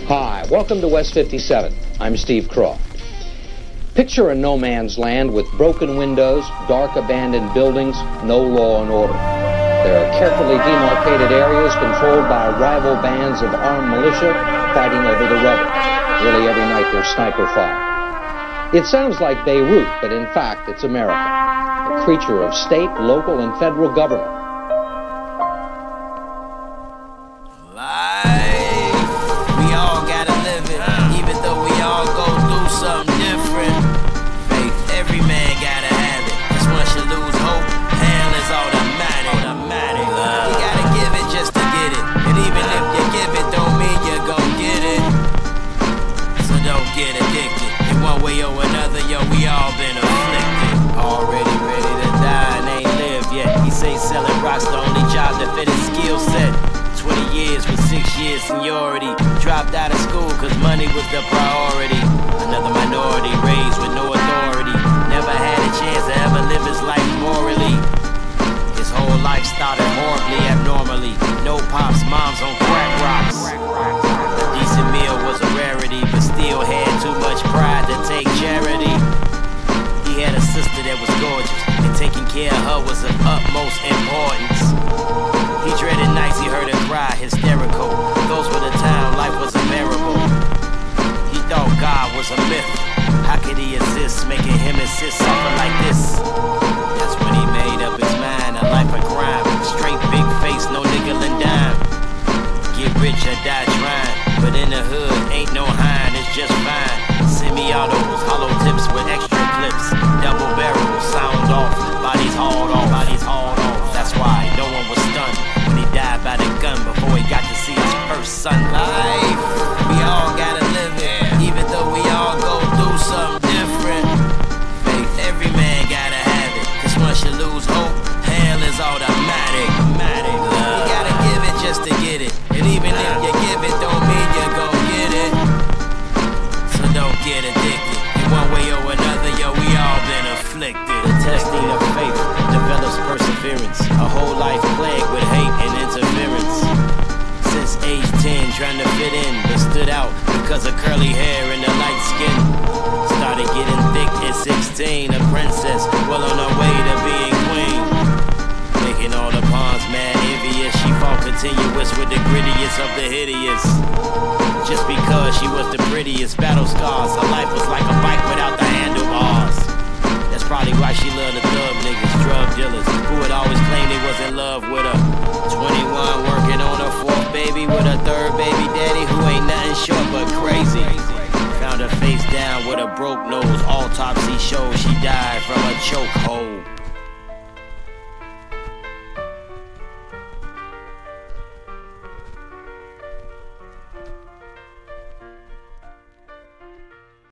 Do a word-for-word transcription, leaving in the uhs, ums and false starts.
Hi, welcome to West fifty-seven. I'm Steve Croft. Picture a no man's land with broken windows, dark abandoned buildings, no law and order. There are carefully demarcated areas controlled by rival bands of armed militia fighting over the rubble. Really every night there's sniper fire. It sounds like Beirut, but in fact it's America, a creature of state, local, and federal government. We all gotta live it, even though we all go through something different. Faith, every man gotta have it. Cause once you lose hope, hell is automatic. automatic. You gotta give it just to get it. And even if you give it, don't mean you're gon' get it. So don't get addicted. In one way or another, yo, we all been afflicted. Already ready to die and ain't lived yet. He say selling rocks the only job that fit his skill set. twenty years with six years seniority. Dropped out of school cause money was the priority. Another minority raised with no authority. Never had a chance to ever live his life morally. His whole life started horribly, abnormally. No pops, moms on crack rocks. A decent meal was a rarity, but still had too much pride to take charity. He had a sister that was gorgeous, and taking care of her was of utmost importance. He dreaded nights he heard her cry, hysterical. Those were the times life was unbearable. He thought God was a myth. How could he exist, making him insist something like this? That's when he made up his mind, a life of crime. Straight big face, no nickel and dime. Get rich or die trying, but in the hood ain't no hine, it's just fine. Semi-autos, hollow tips with extra clips. Double barrels, sound off, bodies hauled off, bodies hauled off. That's why no one was stunned when he died by the gun before he got to see his first son. Life, we all gotta live it, even though we all go through something different. Faith, every man gotta have it, cause once you lose hope, hell is automatic. You gotta give it just to get it, and even if you give it, don't mean you're gon' get it. So don't get addicted, in one way or another, yo, we all been afflicted. The testing of faith develops perseverance, a whole life plagued with hate and interference. Since age ten, trying to fit in, but stood out because of curly hair and the light skin. Started getting thick at sixteen, a princess, well on her way to being queen. Making all the pawns mad envious, she fought continuous with the grittiest of the hideous. Just because she was the prettiest, battle scars, her life was like a bike without the handlebars. That's probably why she loved the thug niggas, drug dealers, who would always claim they was in love with her. twenty-one, working on her fourth baby with her third baby daddy, who ain't nothing short but crazy. Found her face down with a broke nose, autopsy shows she died from a chokehold.